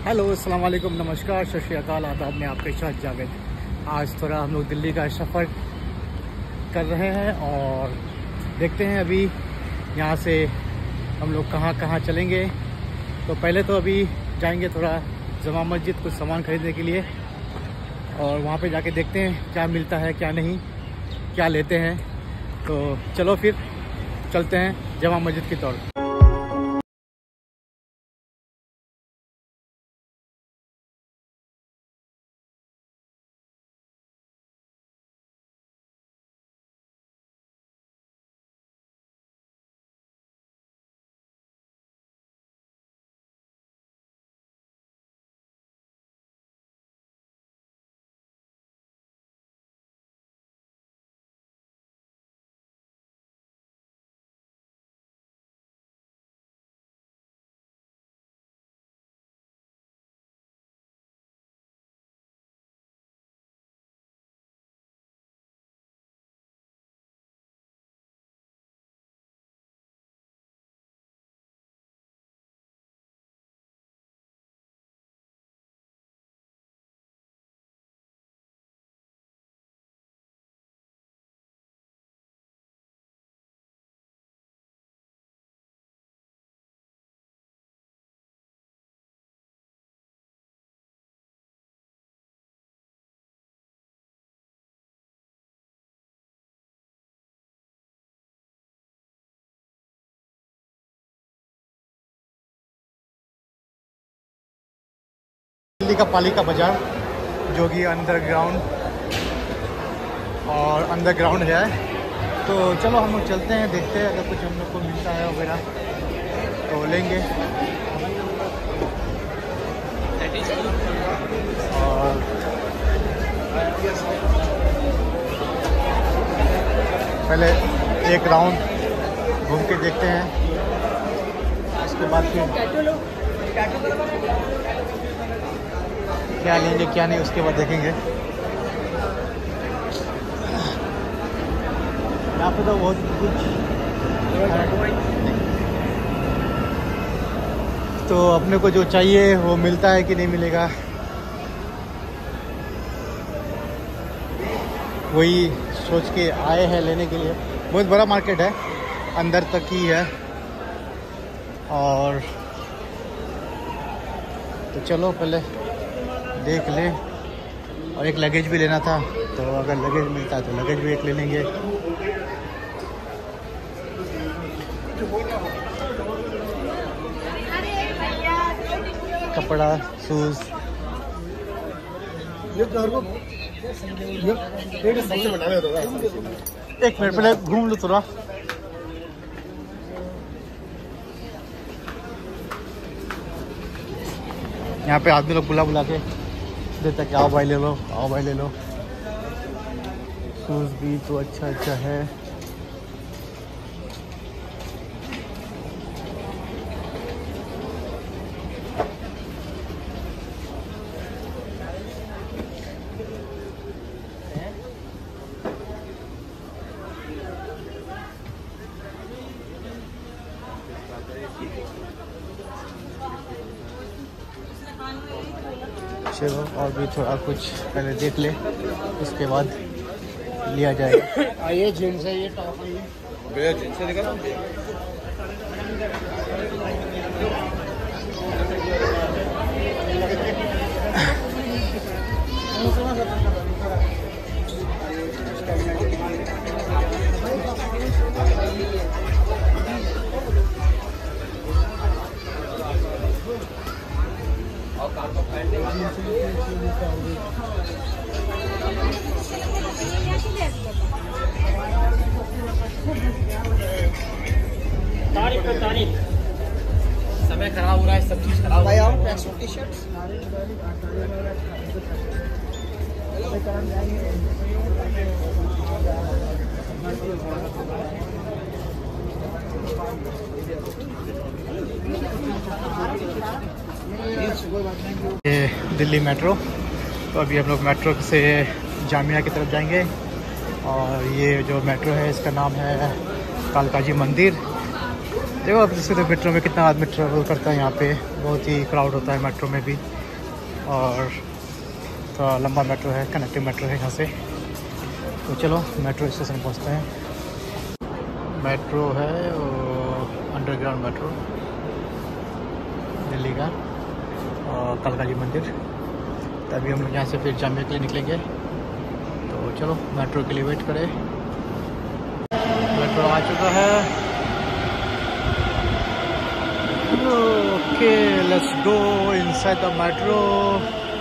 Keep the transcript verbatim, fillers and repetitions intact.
Hello, अस्सलाम वालेकुम, नमस्कार, सत श्री अकाल, आदाब में आपके साथ जावेद। आज थोड़ा हम लोग दिल्ली का सफ़र कर रहे हैं और देखते हैं अभी यहाँ से हम लोग कहाँ कहाँ चलेंगे। तो पहले तो अभी जाएंगे थोड़ा जमा मस्जिद कुछ सामान खरीदने के लिए और वहाँ पे जाके देखते हैं क्या मिलता है क्या नहीं, क्या लेते हैं। तो चलो फिर चलते हैं जमा मस्जिद की तरफ। दिल्ली का पालिका बाजार जो कि अंडरग्राउंड और अंडरग्राउंड है। तो चलो हम लोग चलते हैं, देखते हैं अगर कुछ हम लोग को मिलता है वगैरह तो लेंगे। और पहले एक राउंड घूम के देखते हैं, उसके बाद फिर क्या लेंगे क्या नहीं उसके बाद देखेंगे। यहाँ पे तो बहुत कुछ तो अपने को जो चाहिए वो मिलता है कि नहीं मिलेगा, वही सोच के आए हैं लेने के लिए। बहुत बड़ा मार्केट है, अंदर तक ही है। और तो चलो पहले देख ले। और एक लगेज भी लेना था, तो अगर लगेज मिलता है तो लगेज भी एक ले लेंगे। कपड़ा, शूज, एक मिनट पहले घूम लो थोड़ा। यहाँ पे आदमी लोग बुला बुला के देता कि आओ भाई ले लो, आओ भाई ले लो। शूज़ भी तो अच्छा अच्छा है। चलो और भी थोड़ा कुछ पहले देख ले, उसके बाद लिया जाएगा। ये जींस है, ये टॉप है, ये जींस है। तारीफ पे तारीफ, समय खराब हो रहा है, सब चीज खराब हो रहा है। टी शर्ट ये दिल्ली मेट्रो। तो अभी हम लोग मेट्रो से जामिया की तरफ जाएंगे और ये जो मेट्रो है इसका नाम है कालका जी मंदिर। देखो आप जैसे मेट्रो में कितना आदमी ट्रेवल करता है, यहाँ पे बहुत ही क्राउड होता है मेट्रो में भी। और थोड़ा लंबा मेट्रो है, कनेक्टिव मेट्रो है यहाँ से। तो चलो मेट्रो स्टेशन पहुँचते हैं। मेट्रो है और अंडरग्राउंड मेट्रो दिल्ली का, और कालकाजी मंदिर। तभी हम लोग यहाँ से फिर जामिया के लिए निकलेंगे। तो चलो मेट्रो के लिए वेट करें। मेट्रो आ चुका है। Okay let's go inside the metro.